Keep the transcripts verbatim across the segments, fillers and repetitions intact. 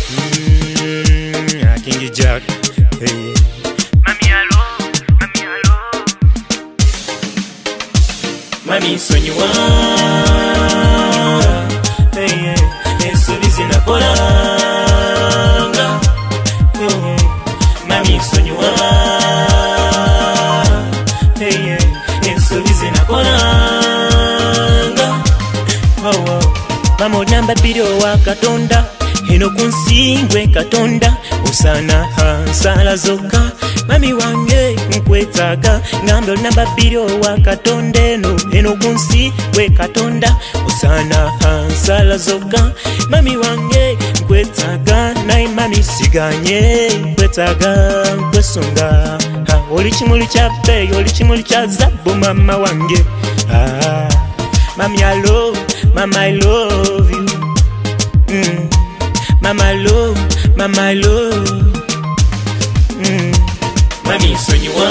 mm, King Jack. Hey. Mami hello, mami hello. Mami nsonyiwa. Hey, hey. Ensobi zinakolanga. Hey, hey. Mami nsonyiwa. Hey, hey. Ensobi zinakolanga. Oh, oh. Mama onamba biro wa Katonda. Eno kunsingwe Katonda osana hansala zoka mami wange nkwetaga ngambe namba biro wa Katonda eno eno kunsingwe Katonda osana hansala zoka mami wange nkwetaga nayi mami siganye nkwetaga nkwesunga ha oli kimuli kya pe oli kimuli kya zabbo mama wange ah mami I love mama I love you mm. Mama love, mama love mm. Mami nsonyiwa.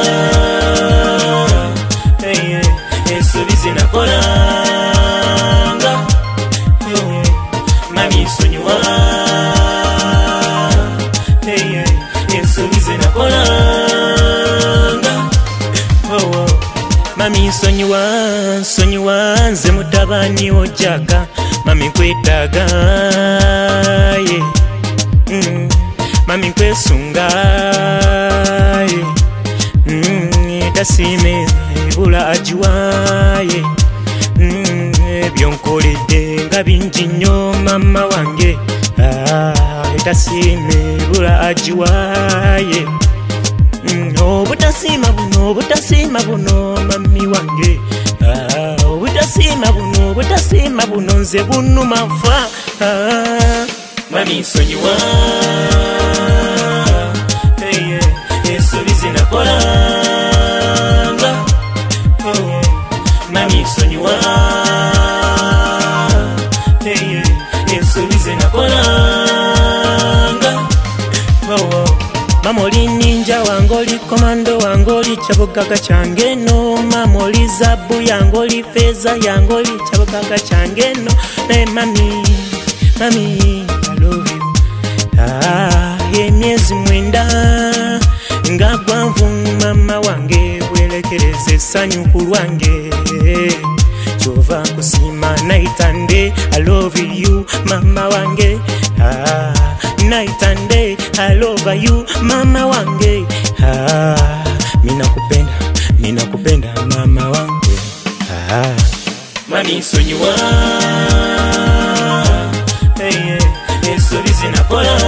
Hey, hey. Ensobi zinakolanga. Hey, hey. Mami nsonyiwa. Hey, hey. Ensobi zinakolanga. Oh, oh. Mami nsonyiwa, nsonyiwa nze mutabani ojaka mami nkwetaga ye mm. Mami nkwesunga ye mm. Tasime ebula ajiwaye mm. Byonkoledde nga bingi nnyo mama wange ah. Tasime ebula ajiwaye mm. Obutasima buno obutasima buno mami wange ah. Obutasima buno obutasima buno nze bunuma fa ah. Mami nsonyiwa. Hey, hey. Ensobi zinakolanga. Oh, oh. Mami nsonyiwa. Hey, hey. Ensobi zinakolanga. Oh, oh. Mama oli ninja wange oli komando wange oli kyabugaga kyange no mama oli zabu yange oli feza yange oli kyabugaga kyange no naye mami mami I love you ah emyezi mwenda nga gwanvu mama wange bwelekereza essanyu ku lwange kyova kusima night and day I love you mama wange ah night and day I love you mama wange ah mina kupenda mina kupenda mama wange ah mami nsonyiwa. Hey, hey. Ensobi zinakolanga.